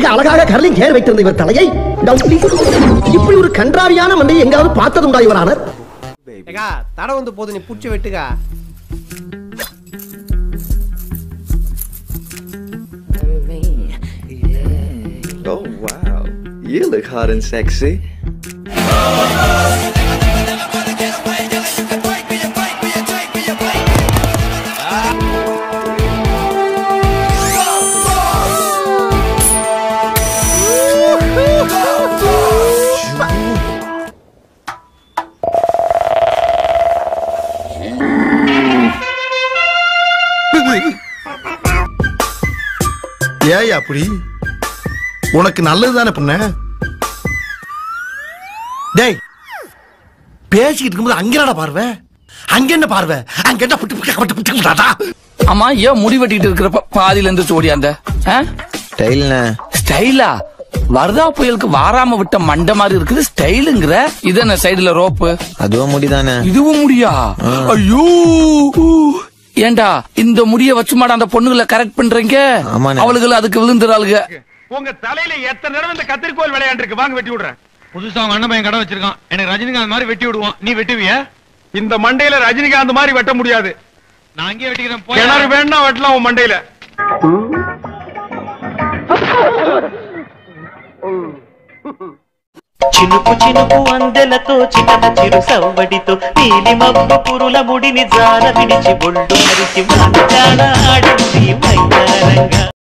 அழகாக curling hair வைத்திருந்த இவர் தலையை இப்படி ஒரு கன்றாவியான மண்டையை எங்காவது பார்த்ததுண்டா இவரானர்? ஏகா தட வந்து போது நீ புடிச்சு வெட்டுகா. Oh wow, you look hot and sexy. ஏய் அப்படி உனக்கு நல்லதுதானே பண்ண? டேய் பேசிக்கிட்டு இருக்கும்போது அங்க என்னடா பார்வை? அங்க என்ன பார்வை? அங்க என்ன புட்டு. அம்மா ஏன் முடி வெட்டிட்டு இருக்கிறப்ப பாதியில இருந்து ஓடியாந்த? ஸ்டைலா? வரதா புயலுக்கு வாராம விட்ட மண்ட மாதிரி இருக்குது ஸ்டைலுங்கிற. இது என்ன சைடுல ரோப்பு? அதுவும் முடிதானே? இதுவும் முடியா? ஐயோ ஏண்டா இந்த முடிய வச்சுமாடா அந்த பொண்ணுகளை கரெக்ட் பண்றீங்க? அவளுகள் அதுக்கு விழுந்துறாளுங்க. உங்க தலையில எத்தனை தடவை இந்த கத்திரிக்கோல் விளையாண்டு இருக்கு. வாங்க வெட்டி விடுறேன். புதுசா அவங்க அண்ணன் பையன் கடை வச்சிருக்கான். எனக்கு ரஜினிகாந்த் மாதிரி வெட்டி விடுவோம். நீ வெட்டுவிய? இந்த மண்டையில ரஜினிகாந்த் மாதிரி வெட்ட முடியாது. நான் அங்கேயே வெட்டிக்கிறேன். கிணறு வேணா வெட்டலாம் உன் மண்டையில. చినుకు చినుకు అందెలతో చిటన చిరు సవ్వడితో నీలి మబ్బు పురుల ముడిని జార విడిచి ఒళ్ళు మరిచి మాట్లాడ ఆడింది మైదారంగా.